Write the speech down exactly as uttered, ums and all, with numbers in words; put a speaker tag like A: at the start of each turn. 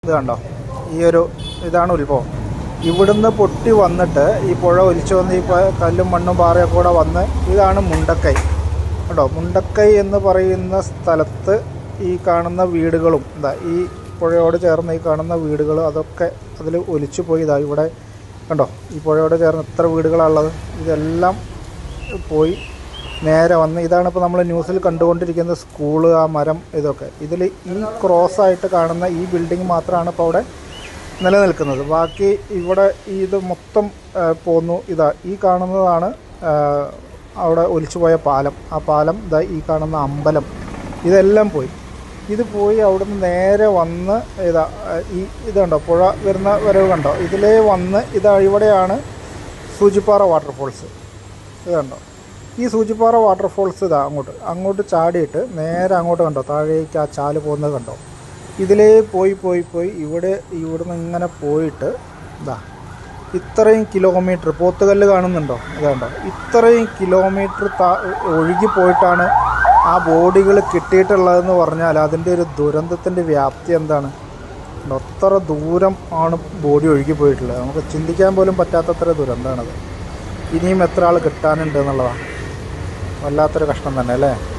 A: ഇത് കണ്ടോ, ഈ ഒരു ഇതാണ് ഉത്ഭവം. ഇവിടുന്ന് പൊട്ടി വന്നിട്ട് ഈ പുഴ ഒലിച്ചു വന്ന് ഈ കല്ലും മണ്ണും പാറയൊക്കെ കൂടെ വന്ന് ഇതാണ് മുണ്ടക്കൈ കേട്ടോ. മുണ്ടക്കൈ എന്ന് പറയുന്ന സ്ഥലത്ത് ഈ കാണുന്ന വീടുകളും എന്താ ഈ പുഴയോട് ചേർന്ന് ഈ കാണുന്ന വീടുകൾ അതൊക്കെ അതിൽ ഒലിച്ചു പോയി. ഇതാ ഇവിടെ കണ്ടോ, ഈ പുഴയോട് ചേർന്ന് എത്ര വീടുകളാണുള്ളത്, ഇതെല്ലാം പോയി നേരെ വന്ന് ഇതാണ് ഇപ്പോൾ നമ്മൾ ന്യൂസിൽ കണ്ടുകൊണ്ടിരിക്കുന്ന സ്കൂള്, ആ മരം, ഇതൊക്കെ. ഇതിൽ ഈ ക്രോസായിട്ട് കാണുന്ന ഈ ബിൽഡിംഗ് മാത്രമാണ് ഇപ്പോൾ അവിടെ നിലനിൽക്കുന്നത്. ബാക്കി ഇവിടെ ഇത് മൊത്തം പോന്നു. ഇതാ ഈ കാണുന്നതാണ് അവിടെ ഒലിച്ചുപോയ പാലം. ആ പാലം, ഇതാ ഈ കാണുന്ന അമ്പലം, ഇതെല്ലാം പോയി. ഇത് പോയി അവിടുന്ന് നേരെ വന്ന് ഇതാ ഈ ഇത് കണ്ടോ, പുഴ വരുന്ന വരവ് കണ്ടോ, ഇതിലേ വന്ന് ഇതാ ഇവിടെയാണ് സൂചിപ്പാറ വാട്ടർഫോൾസ്. ഇത് കണ്ടോ, ഈ സൂചിപ്പാറ വാട്ടർഫോൾസ് ഇതാ അങ്ങോട്ട് അങ്ങോട്ട് ചാടിയിട്ട് നേരെ അങ്ങോട്ട് കണ്ടോ, താഴേക്ക് ആ ചാല് പോകുന്നത് കണ്ടോ, ഇതിലേ പോയി പോയി പോയി ഇവിടെ ഇവിടുന്ന് ഇങ്ങനെ പോയിട്ട് ഇതാ ഇത്രയും കിലോമീറ്റർ പോത്തുകല്ല് കാണുന്നുണ്ടോ, ഇതുണ്ടോ, ഇത്രയും കിലോമീറ്റർ താ ഒഴുകി പോയിട്ടാണ് ആ ബോഡികൾ കിട്ടിയിട്ടുള്ളതെന്ന് പറഞ്ഞാൽ അതിൻ്റെ ഒരു ദുരന്തത്തിൻ്റെ വ്യാപ്തി എന്താണ്. അത്ര ദൂരം ആണ് ബോഡി ഒഴുകി പോയിട്ടുള്ളത്. നമുക്ക് ചിന്തിക്കാൻ പോലും പറ്റാത്തത്ര ദുരന്തമാണത്. ഇനിയും എത്ര ആൾ കിട്ടാനുണ്ട് എന്നുള്ളതാണ്. വല്ലാത്തൊരു കഷ്ടം തന്നെ അല്ലേ.